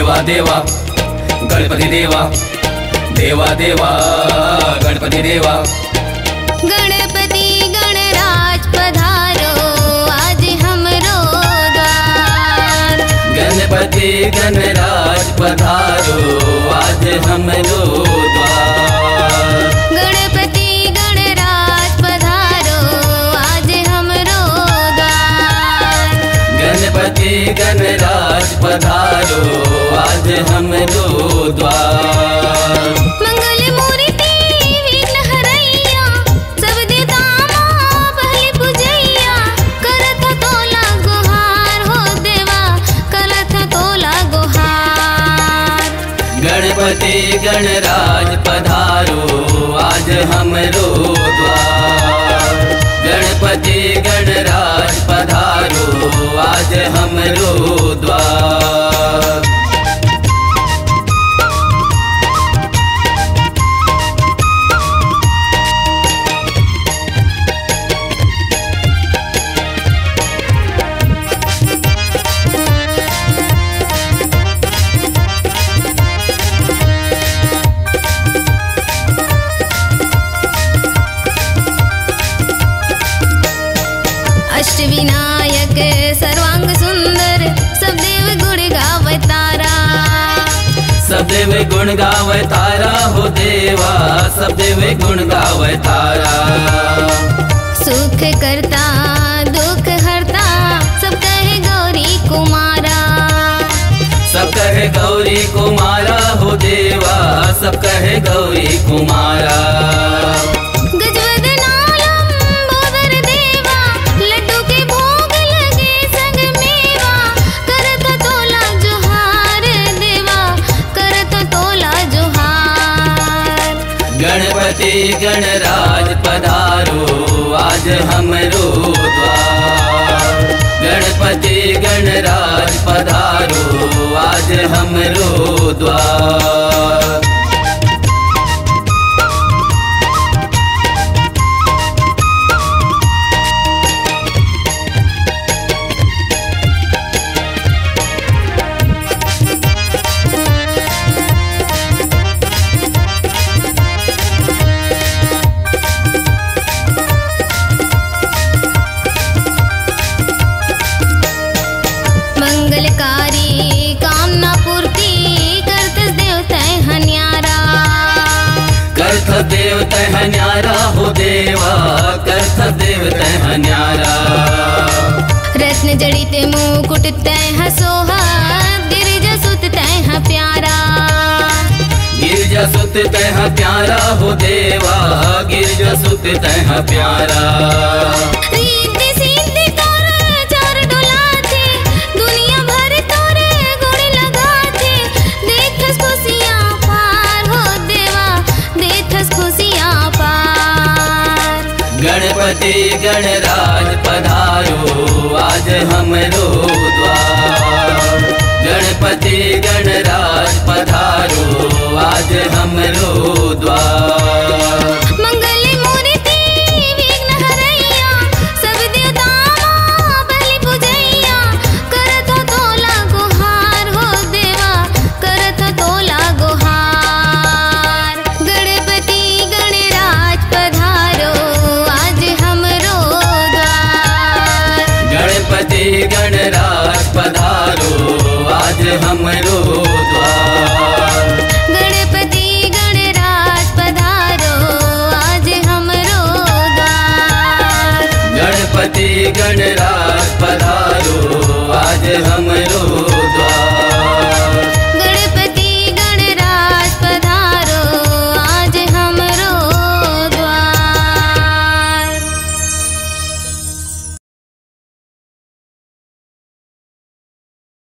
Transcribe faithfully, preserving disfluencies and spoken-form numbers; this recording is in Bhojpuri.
देवा देवा गणपति देवा, देवा देवा गणपति देवा। गणपति गणराज पधारो आज हमरो द्वार। गणपति गणराज पधारो आज हमरो द्वार। गणपति गणराज पधारो आज हमरो द्वार। गणपति गणराज पधारो आज हमरो द्वार। मंगल मूर्ति विघ्न हरैया, सब देवता मां पहले पूजैया। करत तोला गुहार हो देवा, करत तोला गुहार। गणपति गणराज पधारो आज हमरो द्वार। गणपति गणराज पधारो आज हमरो द्वार। अष्टविनायक सर्वांग सुंदर, सब देव गुण गावै तारा। सब देव गुण गावै तारा हो देवा, सब देव गुण गावै तारा। सुख करता दुख हरता, सब कहे गौरी कुमारा। सब कहे गौरी कुमारा हो देवा, सब कहे गौरी कुमारा। गणपति गणराज पधारो आज हमरो द्वार। गणपति गणराज पधारो आज हमरो द्वार। मंगलकारी कामना पूर्ति, करत देव तैं न्यारा। करत देव तैं न्यारा हो देवा, करत देव तैं न्यारा। रत्न जड़ित मुकुट तैं सोहात, गिरिजा सुत तैं प्यारा। गिरिजा सुत तैं प्यारा हो देवा, गिरिजा सुत तैं प्यारा। गणपति गणराज पधारो आज हमरो द्वार। गणपति गणराज पधारो आज हमरो द्वार।